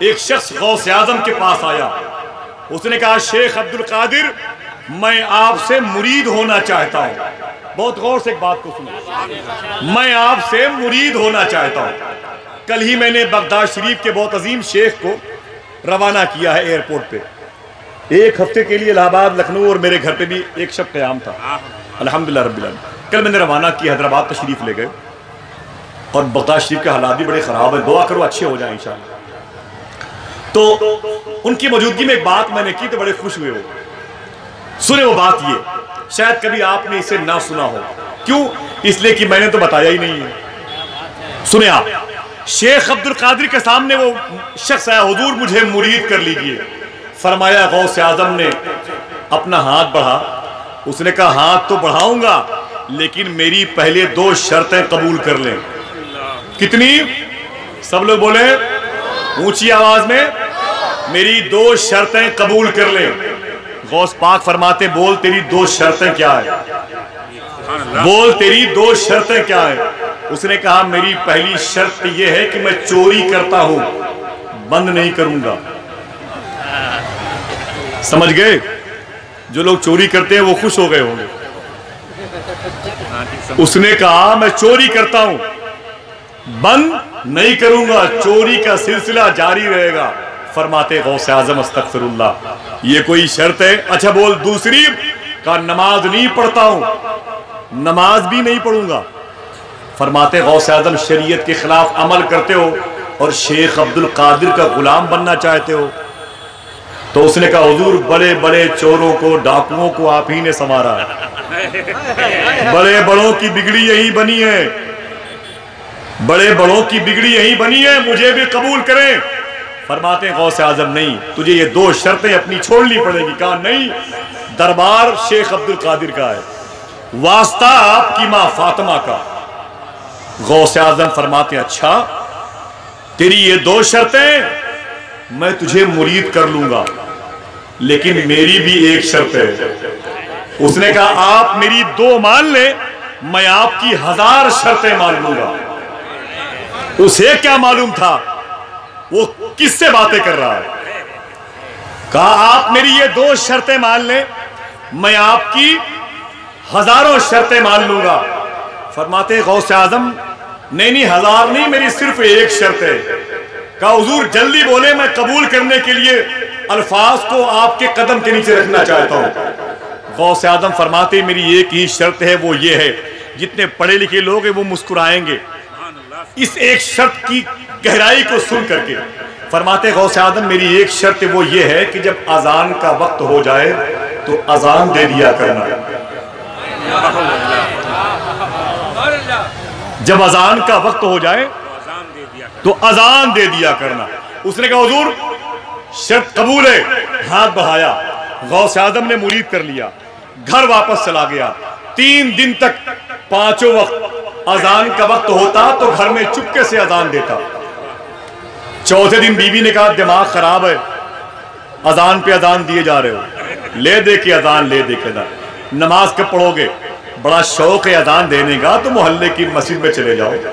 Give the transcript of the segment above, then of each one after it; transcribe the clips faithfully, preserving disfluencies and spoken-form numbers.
एक शख्स गौस आजम के पास आया। उसने कहा, शेख अब्दुल कादिर, मैं आपसे मुरीद होना चाहता हूँ। बहुत गौर से एक बात को सुनो, मैं आपसे मुरीद होना चाहता हूँ। कल ही मैंने बगदाद शरीफ के बहुत अजीम शेख को रवाना किया है एयरपोर्ट पे। एक हफ्ते के लिए इलाहाबाद, लखनऊ और मेरे घर पे भी एक शब क़याम था, अल्हम्दुलिल्लाह रब्बिल आलमीन। कल मैंने रवाना किया, हैदराबाद तशरीफ ले गए और बगदाद शरीफ के हालात भी बड़े ख़राब है। दुआ करो अच्छे हो जाए इंशाअल्लाह। तो उनकी मौजूदगी में एक बात मैंने की तो बड़े खुश हुए वो। सुने वो बात, ये शायद कभी आपने इसे ना सुना हो। क्यों? इसलिए कि मैंने तो बताया ही नहीं है। सुने आप, शेख अब्दुल कादिर के सामने वो शख्स आया, हुजूर मुझे मुरीद कर लीजिए। फरमाया, गौस आजम ने अपना हाथ बढ़ा। उसने कहा, हाथ तो बढ़ाऊंगा लेकिन मेरी पहले दो शर्तें कबूल कर लें। कितनी? सब लोग बोले ऊंची आवाज में, मेरी दो शर्तें कबूल कर ले। गौस पाक फरमाते, बोल तेरी दो शर्तें क्या है? बोल तेरी दो शर्तें क्या है? उसने कहा, मेरी पहली शर्त यह है कि मैं चोरी करता हूं, बंद नहीं करूंगा। समझ गए? जो लोग चोरी करते हैं वो खुश हो गए होंगे। उसने कहा, मैं चोरी करता हूं, बंद नहीं करूंगा, चोरी का सिलसिला जारी रहेगा। फरमाते गौस आजम, अस्तगफिरुल्लाह, ये कोई शर्त है? अच्छा बोल दूसरी। का नमाज नहीं पढ़ता हूं, नमाज भी नहीं पढ़ूंगा। फरमाते गौस आजम, शरीयत के खिलाफ अमल करते हो और शेख अब्दुल कादिर का गुलाम बनना चाहते हो। तो उसने कहा, हुजूर बड़े बड़े चोरों को, डाकुओं को आप ही ने संवारा है। बड़े बड़ों की बिगड़ी यही बनी है, बड़े बड़ों की बिगड़ी यही बनी है, मुझे भी कबूल करें। फरमाते हैं गौस आजम, नहीं, तुझे ये दो शर्तें अपनी छोड़नी पड़ेगी। कहा, नहीं, दरबार शेख अब्दुल कादिर का है, वास्ता आपकी मां फातिमा का। गौस आजम फरमाते, अच्छा तेरी ये दो शर्तें, मैं तुझे मुरीद कर लूंगा, लेकिन मेरी भी एक शर्त है। उसने कहा, आप मेरी दो मान ले, मैं आपकी हजार शर्तें मान लूंगा। उसे क्या मालूम था वो किससे बातें कर रहा है। कहा, आप मेरी ये दो शर्तें मान लें, मैं आपकी हजारों शर्तें मान लूंगा। फरमाते गौस आजम, नहीं नहीं, हजार नहीं, मेरी सिर्फ एक शर्त है। कहा, हुजूर जल्दी बोले, मैं कबूल करने के लिए अल्फाज को आपके कदम के नीचे रखना चाहता हूं। गौस आजम फरमाते, मेरी एक ही शर्त है, वो ये है, जितने पढ़े लिखे लोग हैं वो मुस्कुराएंगे इस एक शर्त की गहराई को सुन करके। फरमाते गौस आजम, मेरी एक शर्त वो ये है कि जब अजान का वक्त हो जाए तो अजान दे दिया करना। जब अजान का वक्त हो जाए तो अजान दे दिया करना। उसने कहा, हुजूर शर्त कबूल है। हाथ बढ़ाया, गौस आजम ने मुरीद कर लिया, घर वापस चला गया। तीन दिन तक पांचों वक्त अजान का वक्त होता तो घर में चुपके से अजान देता। चौथे दिन बीवी ने कहा, दिमाग खराब है, अजान पे अजान दिए जा रहे हो, ले दे के अजान, ले दे के अजान, नमाज कब पढ़ोगे? बड़ा शौक है अजान देने का, तो मोहल्ले की मस्जिद में चले जाओ।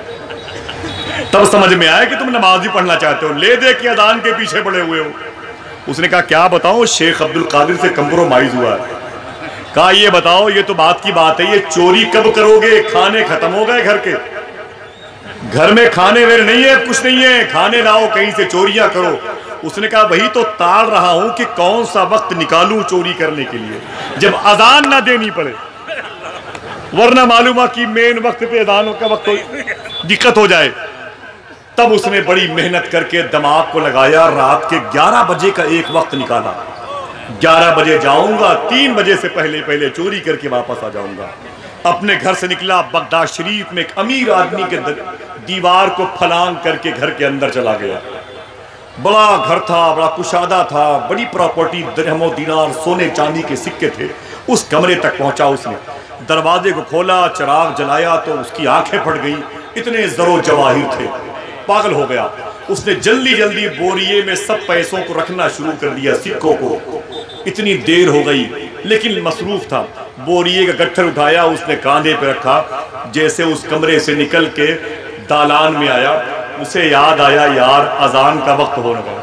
तब समझ में आया कि तुम नमाज भी पढ़ना चाहते हो, ले दे के अजान के पीछे पड़े हुए हो। उसने कहा, क्या बताऊं, शेख अब्दुल कादिर से कंप्रोमाइज हुआ है। कहा, ये बताओ, ये तो बात की बात है, ये चोरी कब करोगे? खाने खत्म हो गए घर के, घर में खाने वेर नहीं है, कुछ नहीं है, खाने लाओ, कहीं से चोरियां करो। उसने कहा, वही तो ताड़ रहा हूं कि कौन सा वक्त निकालूं चोरी करने के लिए, जब अजान ना देनी पड़े, वरना मालूम कि मेन वक्त पे अजानों का वक्त दिक्कत हो जाए। तब उसने बड़ी मेहनत करके दिमाग को लगाया, रात के ग्यारह बजे का एक वक्त निकाला। ग्यारह बजे जाऊंगा, तीन बजे से पहले पहले चोरी करके वापस आ जाऊंगा। अपने घर से निकला, बगदाद शरीफ में एक अमीर आदमी के दीवार को फलांग करके घर के अंदर चला गया। बड़ा घर था, बड़ा कुशादा था, बड़ी प्रॉपर्टी, दिरहमों दिनार सोने चांदी के सिक्के थे। उस कमरे तक पहुंचा, उसने दरवाजे को खोला, चिराग जलाया तो उसकी आंखें फट गई, इतने जरो जवाहिर थे, पागल हो गया। उसने जल्दी जल्दी बोरिये में सब पैसों को रखना शुरू कर दिया, सिक्कों को। इतनी देर हो गई लेकिन मसरूफ था। बोरिये का गट्ठर उठाया, उसने कांधे पे रखा, जैसे उस कमरे से निकल के दालान में आया, उसे याद आया यार अजान का वक्त होने वाला,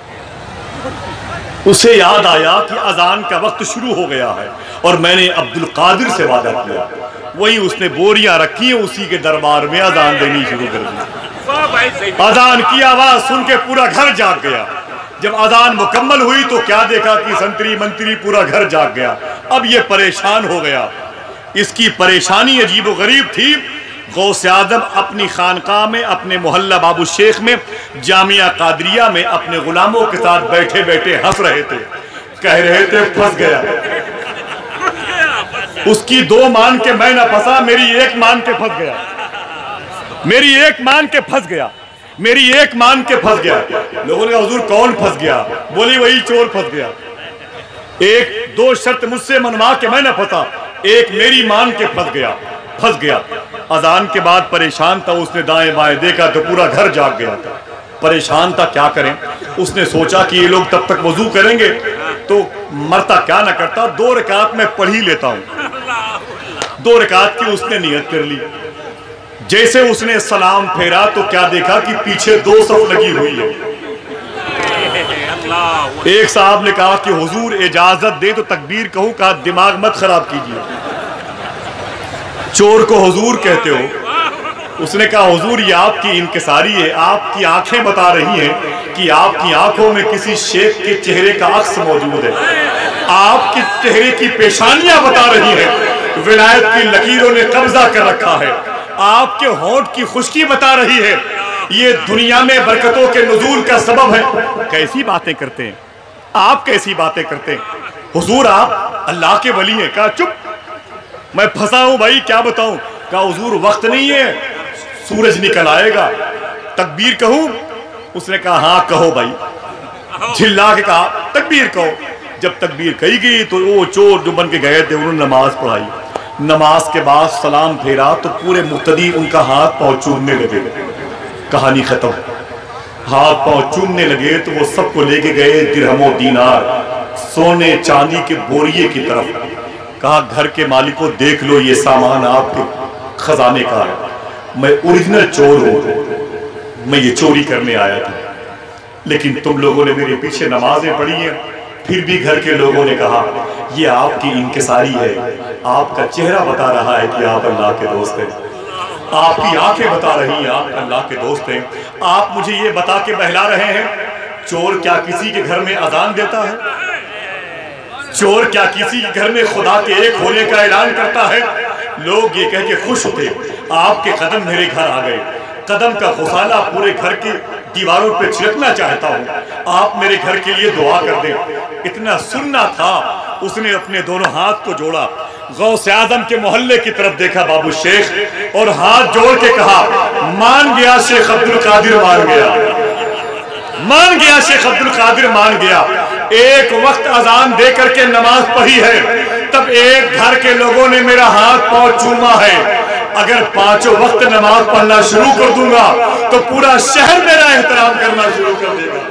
उसे याद आया कि अजान का वक्त शुरू हो गया है और मैंने अब्दुल कादिर से वादा किया। वही उसने बोरियां रखी, उसी के दरबार में अजान देनी शुरू कर दी। अजान की आवाज सुन के पूरा घर जाग गया। जब अजान मुकम्मल हुई तो क्या देखा कि संतरी मंत्री पूरा घर जाग गया। अब ये परेशान हो गया। इसकी परेशानी अजीब गरीब थी। गौसे आजम अपनी खानकाह में, अपने मोहल्ला बाबू शेख में, जामिया कादरिया में अपने गुलामों के साथ बैठे बैठे हंस रहे थे, कह रहे थे फंस गया। उसकी दो मान के मैं ना फंसा, मेरी एक मान के फंस गया, मेरी एक मान के फंस गया, मेरी एक मान के फंस गया। लोगों ने कहा हुजूर कौन फंस गया? बोली वही चोर फंस गया। एक दो शर्त मुझसे मनवा के मैं ना फंसा, एक मेरी मान के फंस गया, फंस गया। अजान के बाद परेशान था, उसने दाएं बाएं देखा तो पूरा घर जाग गया था। परेशान था क्या करें। उसने सोचा कि ये लोग तब तक वजू करेंगे तो मरता क्या ना करता, दो रकात में पढ़ ही लेता हूं। दो रकात की उसने नियत कर ली। जैसे उसने सलाम फेरा तो क्या देखा कि पीछे दो सफ लगी हुई है। एक साहब ने कहा कि हुजूर इजाजत दे तो तकबीर कहूं। कहा दिमाग मत खराब कीजिए, चोर को हुजूर कहते हो। उसने कहा हुजूर ये आपकी इंकिसारी है, आपकी आंखें बता रही हैं कि आपकी आंखों में किसी शेख के चेहरे का अक्स मौजूद है। आपके चेहरे की पेशानियां बता रही हैं विलायत की लकीरों ने कब्जा कर रखा है। आपके होंठ की खुश्की बता रही है ये दुनिया में बरकतों के नुज़ूल का सबब है। कैसी बातें करते हैं आप, कैसी बातें करते हैं हुजूर, आप अल्लाह के वली हैं। कहा चुप, मैं फंसा हूं भाई, क्या बताऊं। कहा हुजूर वक्त नहीं है, सूरज निकल आएगा, तकबीर कहूं? उसने कहा हाँ कहो भाई। चिल्ला के कहा तकबीर कहो। जब तकबीर कही गई तो वो चोर जो बन के गए थे उन्होंने नमाज पढ़ाई। नमाज के बाद सलाम फेरा तो पूरे मुक्तदी उनका हाथ पांव चूमने लगे। कहानी खत्म। हाथ पांव चूमने लगे तो वो सबको लेके गए दिरहमो दीनार, सोने चांदी के बोरिए की तरफ। कहा घर के मालिकों देख लो ये सामान आपके खजाने का है, मैं ओरिजिनल चोर हूं, मैं ये चोरी करने आया था। लेकिन तुम लोगों ने मेरे पीछे नमाजें पढ़ी हैं, फिर भी घर के लोगों ने कहा ये आपकी इंकिसारी है, आपका चेहरा बता रहा है कि आप अल्लाह के दोस्त हैं, आपकी आंखें बता रही हैं आप अल्लाह के दोस्त हैं। आप मुझे ये बता के बहला रहे हैं चोर क्या किसी के घर में अजान देता है? चोर क्या किसी के घर में खुदा के एक होने का ऐलान करता है? लोग ये कह के खुश होते आपके कदम मेरे घर आ गए, कदम का खुसाला पूरे घर की दीवारों पे छिड़कना चाहता हूँ, आप मेरे घर के लिए दुआ कर दें। इतना सुनना था, उसने अपने दोनों हाथ को जोड़ा, गौसे आजम के मोहल्ले की तरफ देखा बाबू शेख, और हाथ जोड़ के कहा मान गया शेख अब्दुल कादिर, मान गया, मान गया शेख अब्दुल कादिर, मान गया। एक वक्त अजान दे करके नमाज पढ़ी है, तब एक घर के लोगों ने मेरा हाथ पांव चूमा है। अगर पांचों वक्त नमाज पढ़ना शुरू कर दूंगा तो पूरा शहर मेरा एहतराम करना शुरू कर देगा।